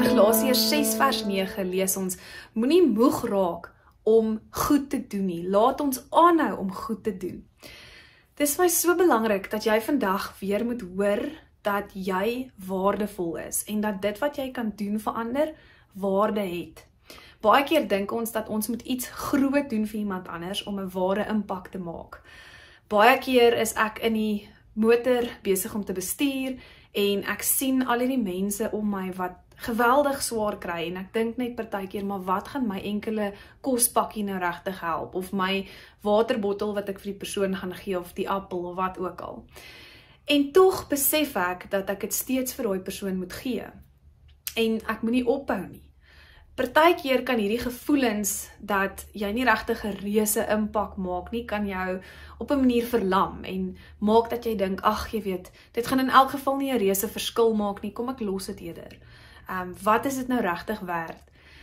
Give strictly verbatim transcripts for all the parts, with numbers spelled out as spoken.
Galasiërs ses vers nege lees ons, moenie moeg raak om goed te doen nie. Laat ons aanhou om goed te doen. Dit is my so belangrik dat jy vandag weer moet hoor dat jy waardevol is en dat dit wat jy kan doen vir ander waarde het. Baie keer dink ons dat ons moet iets groot doen vir iemand anders om 'n ware impak te maak. Baie keer is ek in die motor besig om te bestuur en ek sien al hierdie mense om my wat geweldig swaar kry en ek dink net partykeer, maar wat gaan my enkele kospakkie nou regtig help of my waterbottel wat ek vir die persoon gaan gee of die appel of wat ook al. En tog besef ek dat ek dit steeds vir daai persoon moet gee en ek moenie ophou nie. Partykeer kan hierdie gevoelens dat jy nie regtig 'n reuse impak maak nie, kan jou op 'n manier verlam en maak dat jy dink, ag jy weet, dit gaan in elk geval nie 'n reuse verskil maak nie, kom ek los dit eerder. Um, wat is dit nou regtig werd?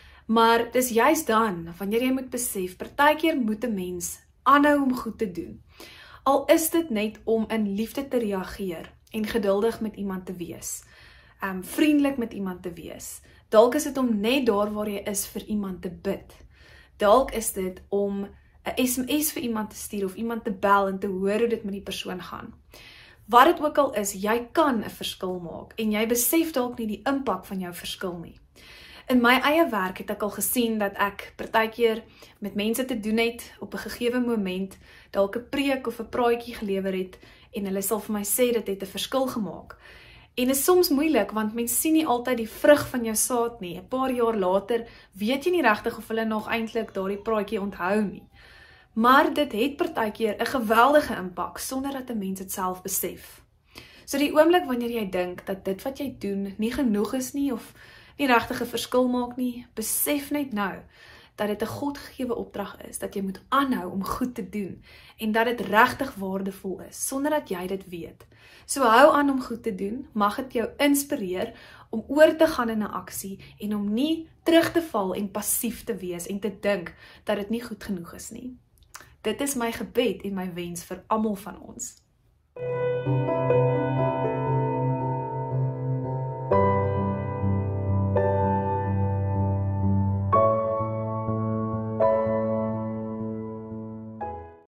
Maar dis juist dan, wanneer jy moet besef, partykeer moet 'n mens aanhou om goed te doen. Al is dit net om in liefde te reageer en geduldig met iemand te wees. Um, vriendelik met iemand te wees. Dalk is dit om net daar waar jy is vir iemand te bid. Dalk is dit om 'n S M S vir iemand te stuur of iemand te bel en te hoor hoe dit met die persoon gaan. Wat dit ook al is, jy kan 'n verskil maak en jy besef dalk nie die impak van jou verskil nie. In my eie werk het ek al gesien dat ek partykeer met mense te doen het op 'n gegewe moment, dalk 'n preek of 'n praatjie gelewer het en hulle sal vir my sê dit het 'n verskil gemaak. En is soms moeilik, want mens sien nie altyd die vrug van jou saad nie. 'n Paar jaar later weet jy nie regtig of hulle nog eintlik daardie praatjie onthou nie. Maar dit het partykeer 'n geweldige impak, sonder dat 'n mens dit self besef. So die oomblik wanneer jy dink dat dit wat jy doen nie genoeg is nie, of nie regtig 'n verskil maak nie, besef net nou, dat dit 'n Godgegewe opdrag is, dat jy moet aanhou om goed te doen, en dat dit regtig waardevol is, sonder dat jy dit weet. So hou aan om goed te doen, mag dit jou inspireer om oor te gaan in 'n aksie, en om nie terug te val en passief te wees, en te dink dat dit nie goed genoeg is nie. Dit is my gebed en my wens vir almal van ons.